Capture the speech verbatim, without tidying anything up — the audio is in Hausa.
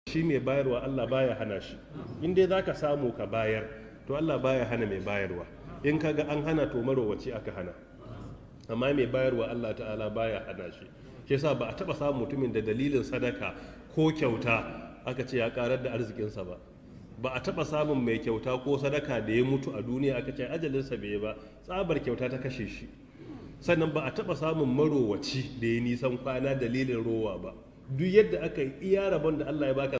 shi mai bayarwa Allah baya hana shi. In dai zaka samu ka bayar to Allah baya hana mai bayarwa. In kaga an hana to marowaci aka hana, amma mai bayarwa Allah ta'ala baya hana shi. Ke sa ba a taba samun mutumin da dalilin sadaka ko kyauta aka ce ya karar da arzikinsa ba. Ba a taba samun mai kyauta ko sadaka da ya mutu a duniya aka ce ajalinsa bai ba, tsabar kyauta ta kashe shi. Sannan ba a taba samun marowaci da ya nisan kwana dalilin rowa ba. Duk yadda aka yi iya rabon da Allah ya baka